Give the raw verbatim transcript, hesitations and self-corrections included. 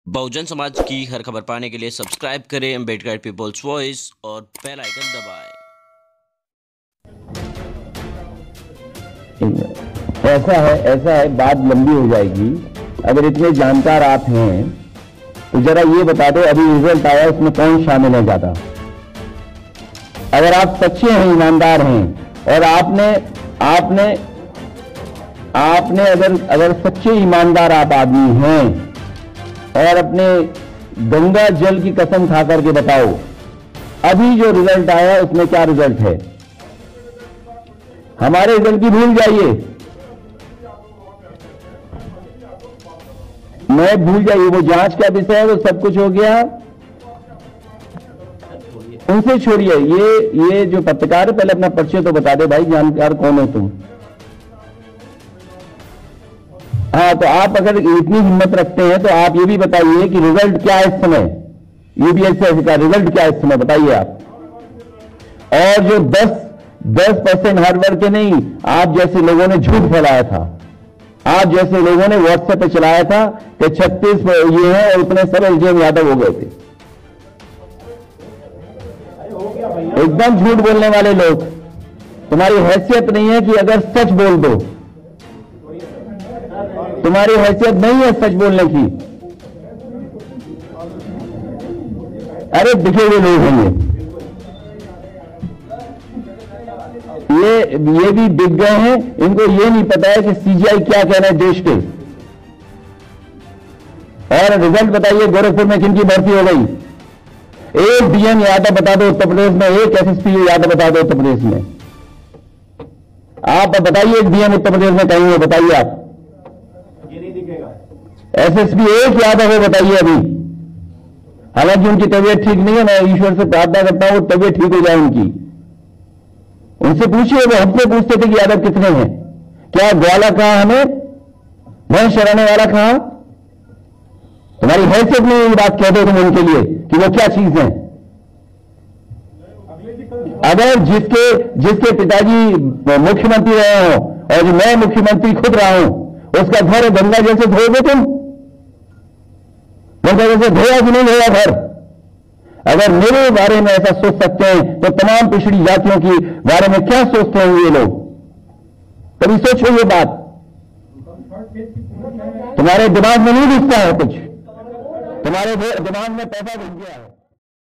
बहुजन समाज की हर खबर पाने के लिए सब्सक्राइब करें अम्बेडकर पीपल्स वॉइस और बेल आइकन दबाएं। ऐसा है ऐसा है बात लंबी हो जाएगी। अगर इतने जानकार आप हैं तो जरा ये बता दो, अभी रिजल्ट आया उसमें कौन शामिल है ज्यादा? अगर आप सच्चे हैं, ईमानदार हैं और आपने आपने आपने अगर अगर सच्चे ईमानदार आप आदमी हैं और अपने गंगा जल की कसम खा करके बताओ, अभी जो रिजल्ट आया उसमें क्या रिजल्ट है? हमारे रिजल्ट की भूल जाइए, मैं भूल जाइए, वो जांच का विषय है, वो सब कुछ हो गया, उनसे छोड़िए। ये ये जो पत्रकार है, पहले अपना परिचय तो बता दे भाई, जानकार कौन हो तुम? हाँ, तो आप अगर इतनी हिम्मत रखते हैं तो आप ये भी बताइए कि रिजल्ट क्या है इस समय, यूपीएससी का रिजल्ट क्या है इस समय, बताइए आप। और जो दस दस परसेंट हार्ड वर्क के नहीं, आप जैसे लोगों ने झूठ फैलाया था, आप जैसे लोगों ने व्हाट्सएप पे चलाया था कि छत्तीस ये है और उतने सब एलजीएम यादव हो गए थे। एकदम झूठ बोलने वाले लोग, तुम्हारी हैसियत नहीं है कि अगर सच बोल दो, तुम्हारी हैसियत नहीं है सच बोलने की। अरे दिखे हुए लोग हैं ये ये ये भी दिख गए हैं, इनको ये नहीं पता है कि सीजीआई क्या कहना है देश के। और रिजल्ट बताइए, गोरखपुर में किन की भर्ती हो गई? एक डीएम यादव बता दो उत्तर प्रदेश में, एक एसएसपी यादव बता दो उत्तर प्रदेश में। आप बताइए एक डीएम उत्तर प्रदेश में कहीं हो, बताइए आप। एसएसपी एक यादव है, बताइए अभी। हालांकि उनकी तबीयत ठीक नहीं है, मैं ईश्वर से प्रार्थना करता हूं तबीयत ठीक हो जाए उनकी। उनसे पूछिए, वो हमसे पूछते थे कि यादव कितने हैं, क्या ग्वाला कहा हमें, मैं शराने वाला कहा? तुम्हारी हैसियत में ये बात कह दो तुम उनके लिए कि वो क्या चीज है। अगर जिसके जिसके पिताजी मुख्यमंत्री रहे हो और जो मैं मुख्यमंत्री खुद रहा हूं, उसका घर गंगा जैसे धोगे तुम? गंगा जैसे धोया कि नहीं धोया घर? अगर मेरे बारे में ऐसा सोच सकते हैं तो तमाम पिछड़ी जातियों के बारे में क्या सोचते होंगे ये लोग? कभी सोचो ये बात। तुम्हारे दिमाग में नहीं घुसता है कुछ, तुम्हारे दिमाग में पैसा घुस गया है।